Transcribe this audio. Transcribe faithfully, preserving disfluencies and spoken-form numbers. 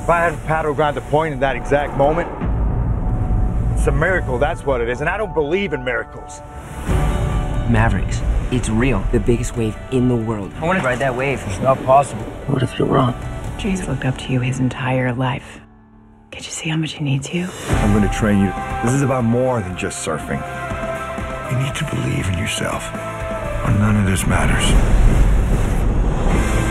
If I hadn't paddled around the point in that exact moment, it's a miracle, that's what it is. And I don't believe in miracles. Mavericks. It's real. The biggest wave in the world. I want to ride that wave. It's not possible. What if you're wrong? Jay's looked up to you his entire life. Can't you see how much he needs you? I'm going to train you. This is about more than just surfing. You need to believe in yourself, or none of this matters.